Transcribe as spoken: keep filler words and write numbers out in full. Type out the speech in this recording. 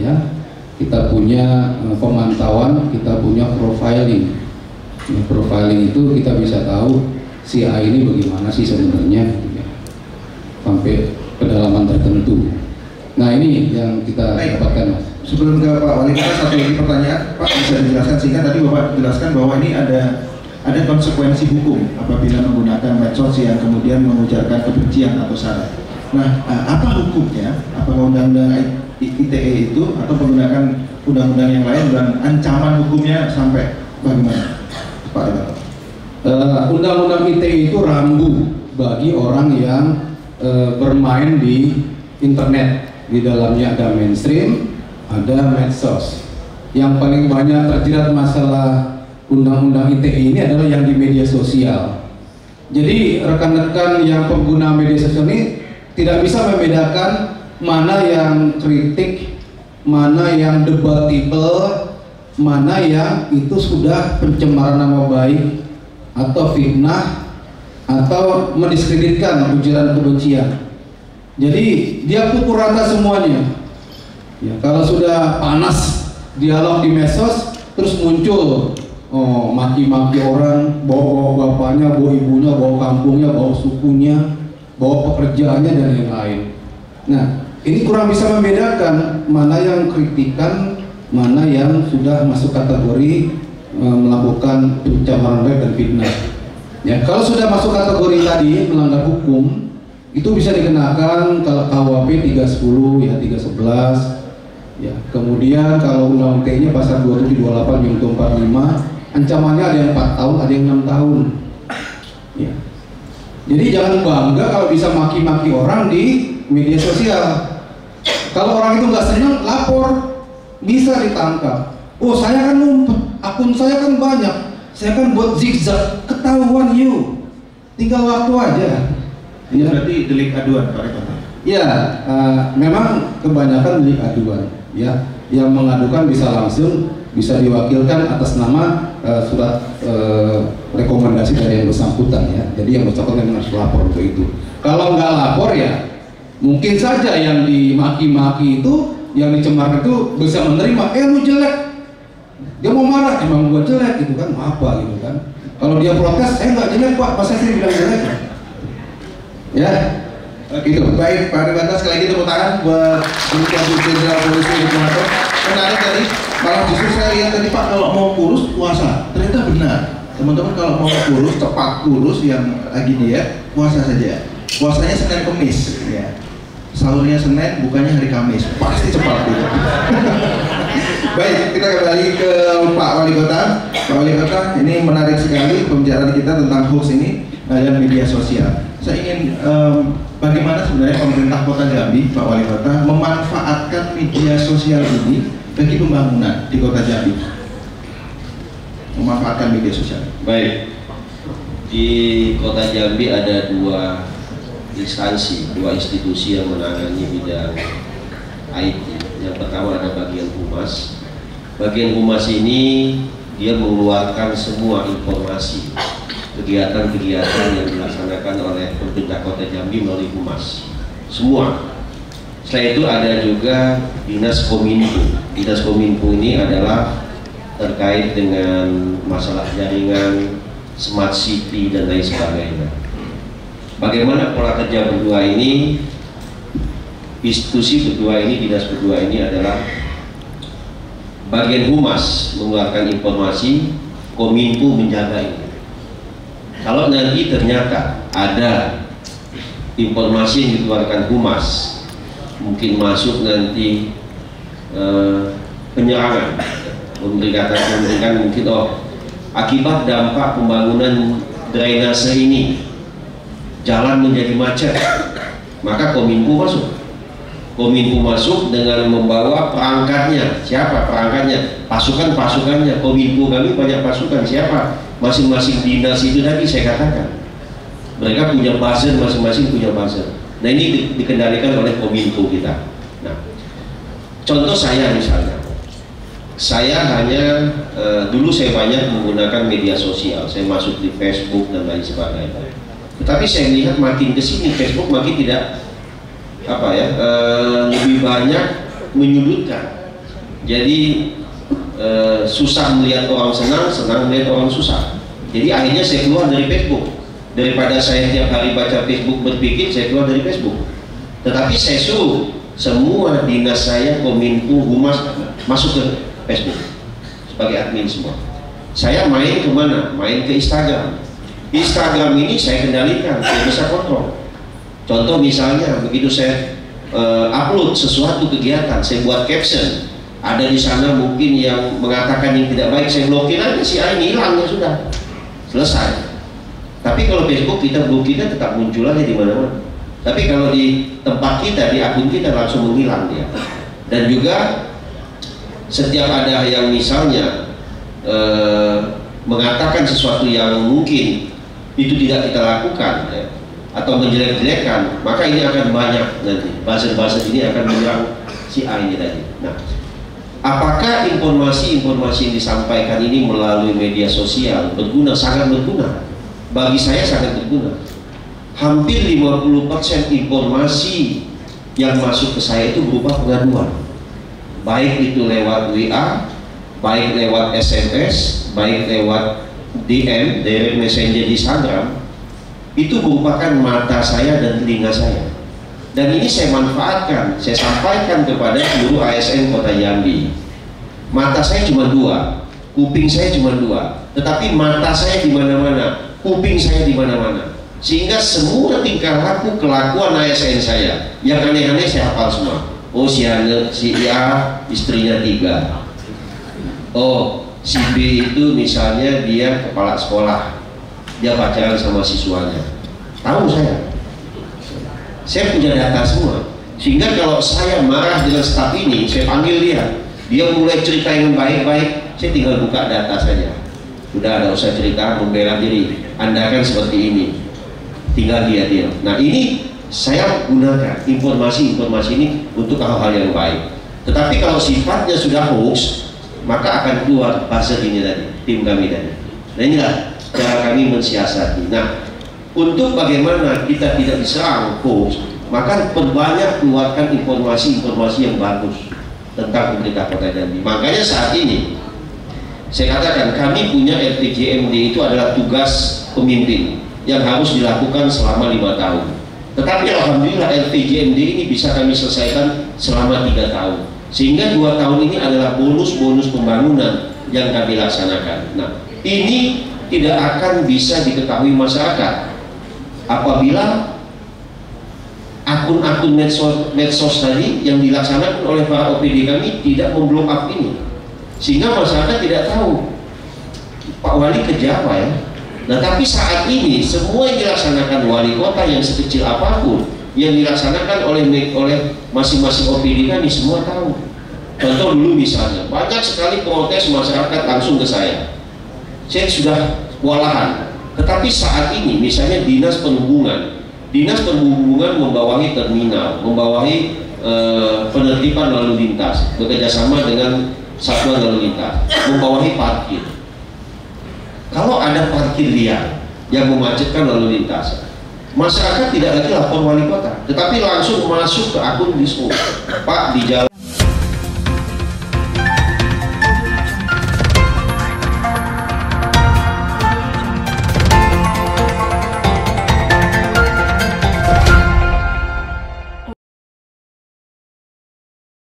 ya. Kita punya uh, pemantauan, kita punya profiling. Nah, profiling itu kita bisa tahu si A ini bagaimana sih sebenarnya, ya, sampai kedalaman tertentu. Nah ini yang kita Baik. dapatkan, Mas. Sebelum ke Pak Wali Kota, satu lagi pertanyaan, Pak, bisa dijelaskan sehingga tadi Bapak jelaskan bahwa ini ada ada konsekuensi hukum apabila menggunakan medsos yang kemudian mengujarkan kebencian atau sara. Nah, apa hukumnya? Apakah undang-undang I T E itu atau menggunakan undang-undang yang lain dan ancaman hukumnya sampai bagaimana, Pak Wali? Uh, undang-undang I T E itu rambu bagi orang yang uh, bermain di internet. Di dalamnya ada mainstream, ada medsos. Yang paling banyak terjerat masalah undang-undang I T E ini adalah yang di media sosial. Jadi rekan-rekan yang pengguna media sosial ini tidak bisa membedakan mana yang kritik, mana yang debatable, mana yang itu sudah pencemaran nama baik atau fitnah atau mendiskreditkan ujaran kebencian. Jadi dia pukul rata semuanya. Ya, kalau sudah panas dialog di medsos, terus muncul oh maki-maki orang, bawa-bawa bapaknya, bawa ibunya, bawa kampungnya, bawa sukunya, bawa pekerjaannya dan yang lain. Nah, ini kurang bisa membedakan mana yang kritikan, mana yang sudah masuk kategori e, melakukan pencemaran baik dan fitnah. Ya, kalau sudah masuk kategori tadi melanggar hukum, itu bisa dikenakan kalau K U H P tiga sepuluh ya tiga sebelas. Ya, kemudian kalau undang-undang I T E-nya pasal dua puluh tujuh dua puluh delapan junto empat puluh lima, ancamannya ada yang empat tahun, ada yang enam tahun. Ya. Jadi jangan bangga kalau bisa maki-maki orang di media sosial. Kalau orang itu nggak senang, lapor, bisa ditangkap. Oh, saya kan ngumpet, akun saya kan banyak, saya kan buat zigzag, ketahuan you. Tinggal waktu aja. Ini ya. Berarti delik aduan, Pak Rektor. Ya, uh, memang kebanyakan delik aduan. Ya, yang mengadukan bisa langsung, bisa diwakilkan atas nama uh, surat uh, rekomendasi dari yang bersangkutan ya. Jadi yang bersangkutan harus lapor untuk itu. Kalau nggak lapor ya, mungkin saja yang dimaki-maki itu, yang dicemar itu bisa menerima. Eh lu jelek, dia mau marah, emang gua jelek gitu kan, apa gitu kan. Kalau dia protes, eh nggak jelek Pak, masa saya bilang jelek? Ya. Gitu. Baik, Pak Ribanta, sekali lagi tepuk tangan buat Inspektur Jenderal Polisi Informator. Menarik tadi, malah justru saya lihat tadi Pak, kalau mau kurus puasa, ternyata benar. Teman-teman kalau mau kurus, cepat kurus yang lagi nih ya, puasa saja. Puasanya Senin Kemis, ya. Sahurnya Senin, bukannya hari Kamis, pasti cepat gitu. Baik, kita kembali ke Pak Wali Kota. Pak Wali Kota, ini menarik sekali pembicaraan kita tentang hoax ini dan media sosial. Saya ingin um, bagaimana sebenarnya pemerintah Kota Jambi, Pak Wali Kota, memanfaatkan media sosial ini bagi pembangunan di Kota Jambi. Memanfaatkan media sosial. Baik, di Kota Jambi ada dua instansi, dua institusi yang menangani bidang I T. Yang pertama ada bagian humas. Bagian humas ini dia mengeluarkan semua informasi kegiatan-kegiatan yang dilaksanakan oleh pemerintah Kota Jambi melalui humas, semua. Setelah itu ada juga Dinas Kominfo. Dinas Kominfo ini adalah terkait dengan masalah jaringan, smart city dan lain sebagainya. Bagaimana pola kerja berdua ini? Institusi berdua ini, dinas berdua ini adalah bagian humas mengeluarkan informasi, Kominfo menjaga ini. Kalau nanti ternyata ada informasi yang dikeluarkan humas, mungkin masuk nanti eh, penyerangan, memberikan, memberikan mungkin oh akibat dampak pembangunan drainase ini jalan menjadi macet, maka Kominfo masuk. Kominfo masuk dengan membawa perangkatnya. Siapa perangkatnya? Pasukan-pasukannya. Kominfo kami banyak pasukan. Siapa? Masing-masing dinas itu tadi saya katakan. Mereka punya buzzer, masing-masing punya buzzer. Nah ini di dikendalikan oleh Kominfo kita. Nah, contoh saya misalnya, saya hanya eh, dulu saya banyak menggunakan media sosial. Saya masuk di Facebook dan lain sebagainya. Tetapi saya melihat makin kesini Facebook makin tidak apa ya, e, lebih banyak menyudutkan. Jadi eh, susah melihat orang senang, senang melihat orang susah. Jadi akhirnya saya keluar dari Facebook. Daripada saya tiap hari baca Facebook berpikir, saya keluar dari Facebook. Tetapi saya suruh semua dinas saya, Kominfo, Humas masuk ke Facebook sebagai admin semua. Saya main kemana? Main ke Instagram. Instagram ini saya kendalikan, saya bisa kontrol. Contoh misalnya, begitu saya uh, upload sesuatu kegiatan, saya buat caption, ada di sana mungkin yang mengatakan yang tidak baik, saya blokir aja, si A ini hilang ya sudah, selesai. Tapi kalau Facebook kita blokirnya tetap muncul aja di mana-mana. Tapi kalau di tempat kita, di akun kita langsung menghilang dia. Dan juga setiap ada yang misalnya uh, mengatakan sesuatu yang mungkin itu tidak kita lakukan ya, atau menjelek-jelekan, maka ini akan banyak nanti buzzer-buzzer ini akan menyerang si A ini tadi. Nah, apakah informasi-informasi yang disampaikan ini melalui media sosial berguna? Sangat berguna. Bagi saya sangat berguna. Hampir lima puluh persen informasi yang masuk ke saya itu berupa pengaduan, baik itu lewat W A, baik lewat S M S, baik lewat D M, direct messenger di Instagram. Itu merupakan mata saya dan telinga saya. Dan ini saya manfaatkan, saya sampaikan kepada seluruh A S N Kota Jambi. Mata saya cuma dua, kuping saya cuma dua, tetapi mata saya di mana-mana, kuping saya di mana-mana. Sehingga semua tingkah laku kelakuan A S N saya yang aneh-aneh saya hafal semua. Oh, si A, si A istrinya tiga. Oh, si B itu misalnya dia kepala sekolah, dia pacaran sama siswanya. Tahu saya. Saya punya data semua. Sehingga kalau saya marah dengan staf ini, saya panggil dia. Dia mulai cerita yang baik-baik, saya tinggal buka data saja. Udah, ada usah cerita membela diri. Anda kan seperti ini. Tinggal dia dia. Nah, ini saya gunakan informasi-informasi ini untuk hal-hal yang baik. Tetapi kalau sifatnya sudah hoax, maka akan keluar buzzer ini tadi, tim kami tadi. Nah, inilah cara kami mensiasati. Nah, untuk bagaimana kita tidak diserang hoax, maka perbanyak keluarkan informasi-informasi yang bagus tentang pemerintah Kota Jambi. Makanya saat ini saya katakan kami punya L P J M D itu adalah tugas pemimpin yang harus dilakukan selama lima tahun. Tetapi alhamdulillah L P J M D ini bisa kami selesaikan selama tiga tahun. Sehingga dua tahun ini adalah bonus-bonus pembangunan yang kami laksanakan. Nah, ini tidak akan bisa diketahui masyarakat apabila akun-akun medsos, medsos tadi yang dilaksanakan oleh para O P D kami tidak memblow up ini, sehingga masyarakat tidak tahu Pak Wali kerja apa ya. Nah, tapi saat ini semua yang dilaksanakan wali kota yang sekecil apapun yang dilaksanakan oleh oleh masing-masing O P D kami semua tahu. Contoh dulu misalnya banyak sekali protes masyarakat langsung ke saya. Saya sudah kewalahan. Tetapi saat ini misalnya dinas perhubungan, dinas perhubungan membawahi terminal, membawahi eh, penertiban lalu lintas, bekerjasama dengan satuan lalu lintas, membawahi parkir. Kalau ada parkir liar yang memacetkan lalu lintas, masyarakat tidak lagi lapor wali kota, tetapi langsung masuk ke akun Disco. Pak, di jalan